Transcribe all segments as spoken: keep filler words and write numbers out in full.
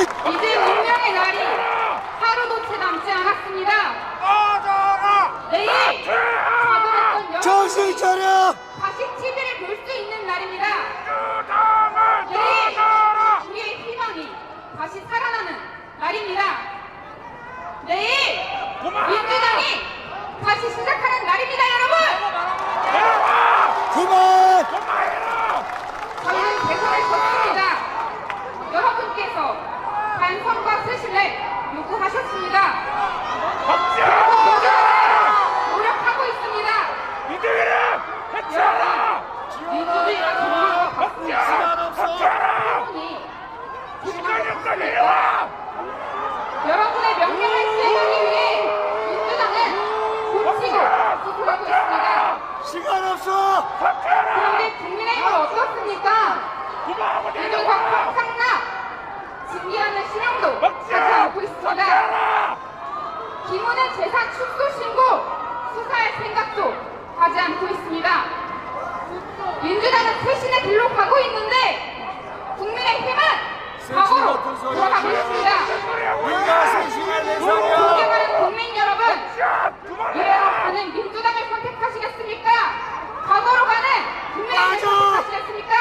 이제 운명의 날이 하루도 채 남지 않았습니다. 내일 자살했던 정신 차려! 다시 티비를 볼 수 있는 날입니다. 내일 우리의 희망이 다시 살아나는 날입니다. 내일 민주당이 다시 시작하는 날입니다, 여러분! 그만! 저희는 대선을 졌습니다. 여러분께서 반성과 쇄신을 요구하셨습니다. 노력하고 있습니다. 민주주의가 정말로 바쁩니다. 여러분의 명령을 수행하기 위해 민주당은 고치고 수술하고 있습니다. 시간 없어! 그런데 국민의힘은 어떻습니까? 민주당 상납, 징계하는 신용도 하지 않고 있습니다. 김은혜 재산 축소 신고 수사할 생각도 하지 않고 있습니다. 민주당은 쇄신의 길로 가고 있는데 국민의힘은 과거로 돌아가고 있습니다. 존경하는 국민 여러분, 미래로 가는 민주당을 선택하시겠습니까? 과거로 가는 국민의힘을 선택하시겠습니까?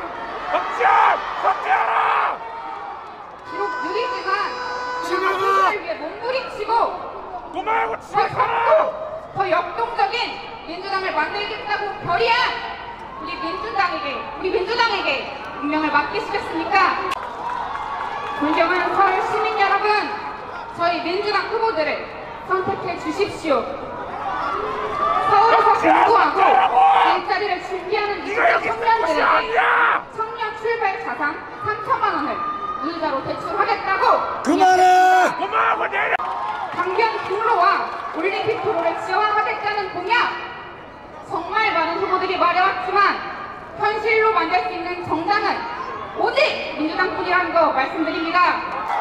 비록 느리지만 민주당을 위해 몸부림치고 더 좁고 더 역동적인 민주당을 만들겠다고 결의한 우리 민주당에게 우리 민주당에게 운명을 맡기시겠습니까? 존경하는 서울 시민 여러분, 저희 민주당 후보들을 선택해 주십시오. 서울에서 공부하고 일자리를 준비하는 이십 대 청년들에게 청년 출발 자산 삼천만 원을 이자로 대출하겠다고 그만해! 강변 공로와 올림픽 도로를 지원하겠다는 공약, 정말 많은 후보들이 말해왔지만 현실로 만들 수 있는 정당은 오직 민주당뿐이라는 거 말씀드립니다.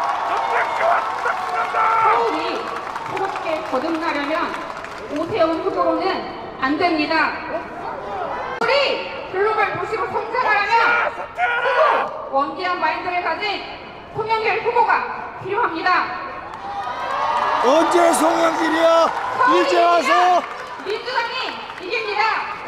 서울이 새롭게 거듭나려면 오세훈 후보로는 안 됩니다. 서울이 글로벌 도시로 성장하려면 후보 원대한 마인드를 가진 송영길 후보가 필요합니다. 언제 송영길이야? 이제 와서! 민주당이 이깁니다.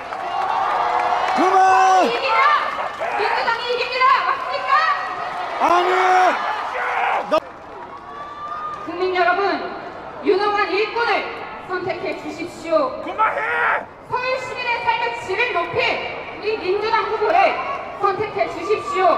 그만! 이기면 민주당이 이깁니다. 맞습니까? 아니! 너... 국민 여러분, 유능한 일꾼을 선택해 주십시오. 그만해! 서울 시민의 삶의 질을 높일 우리 민주당 후보를 선택해 주십시오.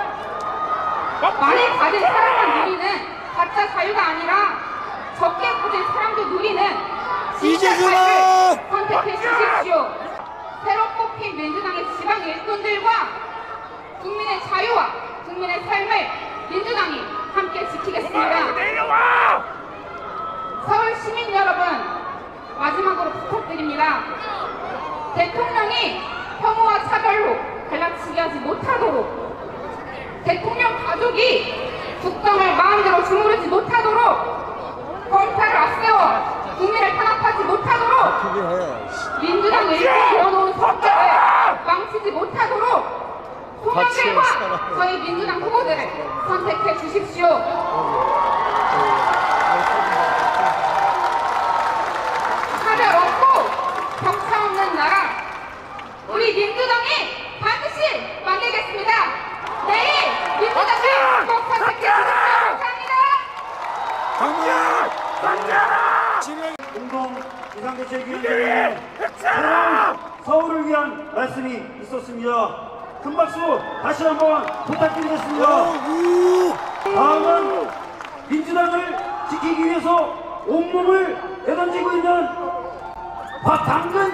많이 가진 사람만 누리는 가짜 자유가 아니라 적게 가진 사람도 누리는 진짜 삶을 선택해 주십시오. 새로 뽑힌 민주당의 지방 일꾼들과 국민의 자유와 국민의 삶을 민주당이 함께 지키겠습니다. 서울 시민 여러분, 마지막으로 부탁드립니다. 대통령이 혐오와 차별로 갈라치기 하지 못하도록, 대통령 가족이 국정을 마음대로 주무르지 못하도록, 검찰을 앞세워 국민을 탄압하지 못하도록, 민주당 일꾼 되어놓은 성격을 망치지 못하도록 송영길과 저희 민주당 후보들을 선택해 주십시오. 차별 없고 격차 없는 나라, 우리 민주당이 반드시 만들겠습니다. 내일 민주당을 꼭 선택해 주십시오. 감사합니다. 공동 비상대책위원회에 새로운 서울을 위한 말씀이 있었습니다. 큰 박수 다시 한번 부탁드리겠습니다. 다음은 민주당을 지키기 위해서 온몸을 내던지고 있는 박당근